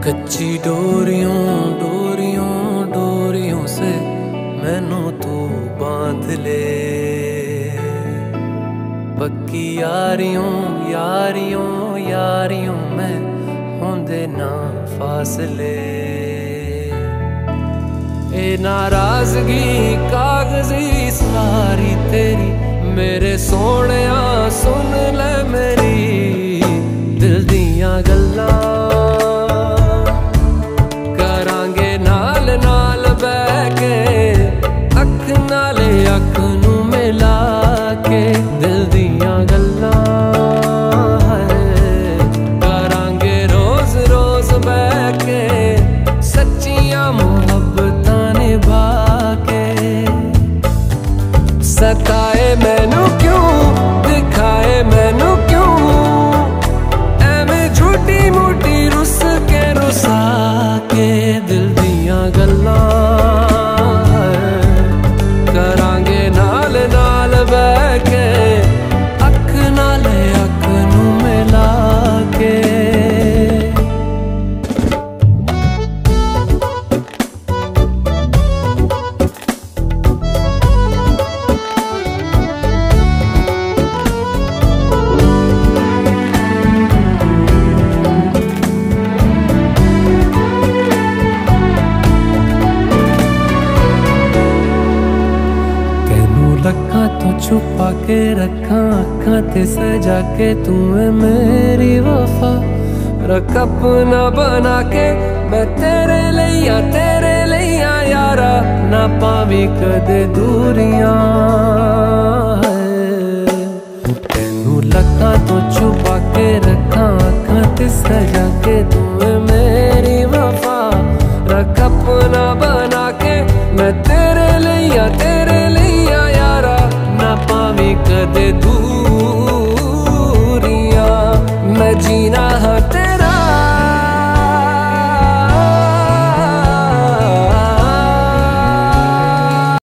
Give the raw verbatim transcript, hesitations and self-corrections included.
कच्ची डोरियों डोरियों डोरियों से मैनू तू बांध ले, पक्की यारियों यारियों यारियों में होंदे ना फासले। ए नाराजगी कागजी सारी तेरी मेरे सोहणिया सुन ले मेरी दिल दियां गल्लां, करांगे नाल नाल बैठ के अख नाले अख नू मिला के दिल दियां गल्लां करांगे रोज रोज बैठ के सच्चियां मुहब्बतां निभा के। सताए मैनू क्यों दिखाए मैनू क्यों एवें झूठी मूठी रुस के रुसा के दिल दियां गल्लां करांगे नाल नाल बैठ के अख नाले अख नू मिला के। लखां तो छुपा के रखा अखां ते सजा के तू है मेरी वफा, रख अपना बना के मैं तेरे लिया तेरे लिया यारा ना पावी कदे दूरियां। तेनू लखां तो छुपा के रखा अखां ते सजा